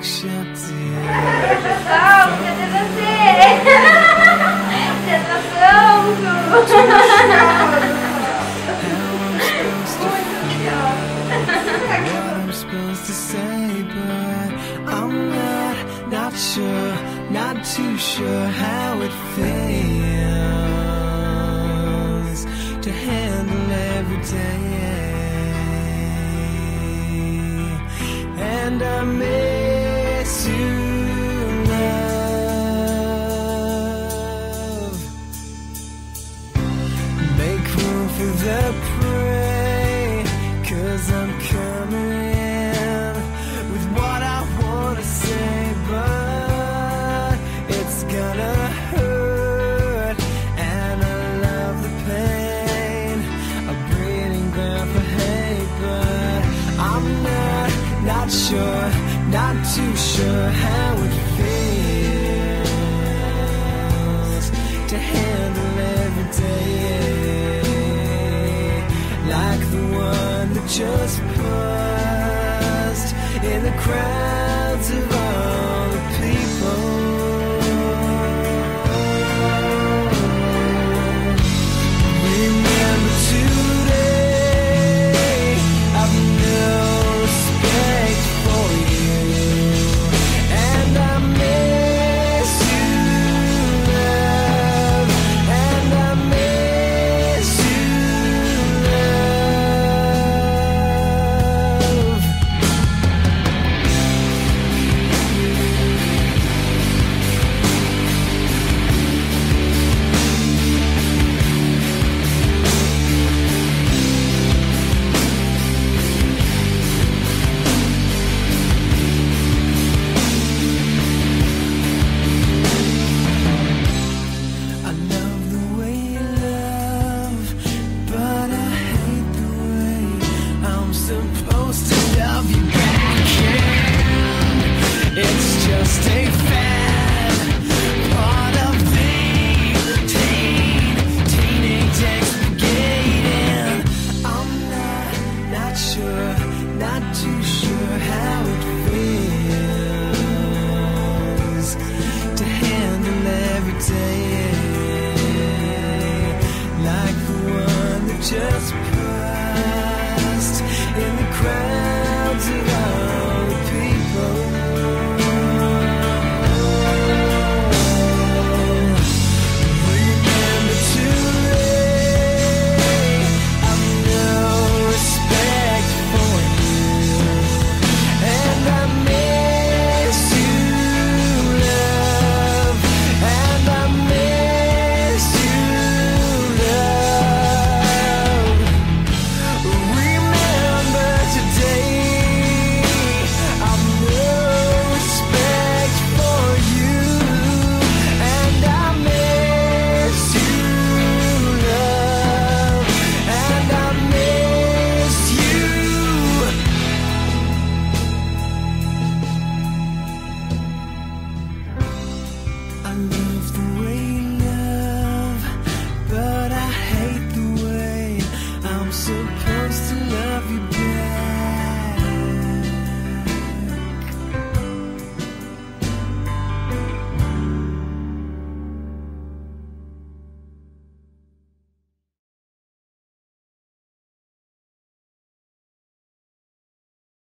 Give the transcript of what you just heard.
shall do. Pessoal, cadê você? Já tá pronto. What I'm supposed to say, but I'm not sure, not too sure how it feels to handle every day. And I miss you, love. Make room for the prey, 'cause I'm coming in with what I wanna say, but it's gonna hurt, and I love the pain, a breeding ground for hate, but I'm not sure, not too sure how it feels to handle every day like the one that just paused in the crowds of all the people. Remember today, I've no respect for you, and I miss you, love, and I miss you, love. I love the way you love, but I hate the way I'm supposed to love you back. And it's just a fact.